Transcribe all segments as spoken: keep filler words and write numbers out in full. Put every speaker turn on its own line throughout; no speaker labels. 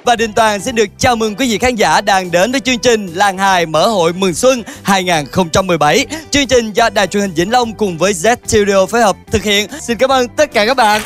Và Đình Toàn xin được chào mừng quý vị khán giả đang đến với chương trình Làng Hài Mở Hội Mừng Xuân hai không một bảy. Chương trình do Đài Truyền hình Vĩnh Long cùng với Z Studio phối hợp thực hiện. Xin cảm ơn tất cả các bạn.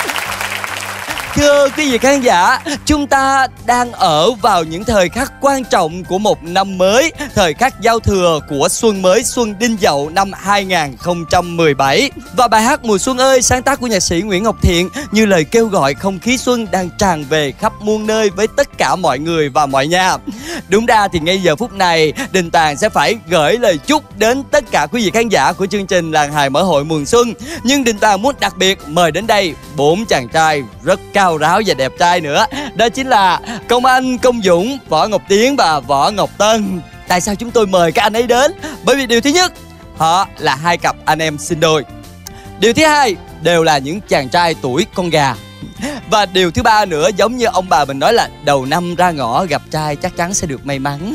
Thưa quý vị khán giả, chúng ta đang ở vào những thời khắc quan trọng của một năm mới, thời khắc giao thừa của xuân mới Xuân Đinh Dậu năm hai không một bảy. Và bài hát Mùa Xuân ơi, sáng tác của nhạc sĩ Nguyễn Ngọc Thiện như lời kêu gọi không khí xuân đang tràn về khắp muôn nơi với tất cả mọi người và mọi nhà. Đúng ra thì ngay giờ phút này, Đình Toàn sẽ phải gửi lời chúc đến tất cả quý vị khán giả của chương trình Làng Hài Mở Hội Mừng Xuân. Nhưng Đình Toàn muốn đặc biệt mời đến đây bốn chàng trai rất cao ráo và đẹp trai nữa. Đó chính là Công Anh, Công Dũng, Võ Ngọc Tiến và Võ Ngọc Tân. Tại sao chúng tôi mời các anh ấy đến? Bởi vì điều thứ nhất, họ là hai cặp anh em sinh đôi. Điều thứ hai, đều là những chàng trai tuổi con gà. Và điều thứ ba nữa, giống như ông bà mình nói là đầu năm ra ngõ gặp trai chắc chắn sẽ được may mắn.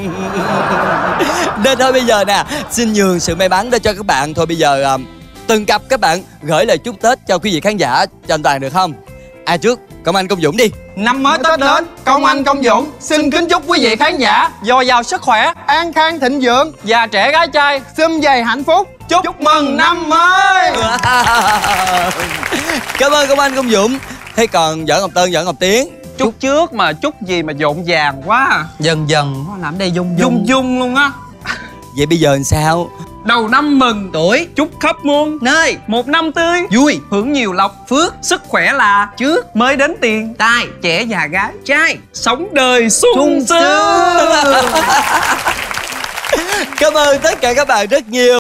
Nên thôi bây giờ nè, xin nhường sự may mắn đó cho các bạn. Thôi bây giờ từng cặp các bạn gửi lời chúc Tết cho quý vị khán giả cho anh Toàn được không? Ai trước? Công Anh, Công Dũng đi.
Năm mới Tết đến, Công Anh, Công Dũng xin kính chúc quý vị khán giả dồi dào sức khỏe, an khang thịnh vượng, già trẻ gái trai sum vầy hạnh phúc. Chúc, chúc mừng năm mới.
Cảm ơn Công Anh, Công Dũng. Thế còn Võ Ngọc Tân, Võ Ngọc Tiến?
Chúc trước mà chúc gì mà rộn vàng quá à.
Dần dần làm đây dung dung
Dung dung luôn á.
Vậy bây giờ làm sao?
Đầu năm mừng tuổi, chúc khắp muôn
nơi
một năm tươi
vui,
hưởng nhiều lộc phước, sức khỏe là trước, mới đến tiền
tai,
trẻ già gái
trai
sống đời sung
sung
sướng.
Cảm ơn tất cả các bạn rất nhiều.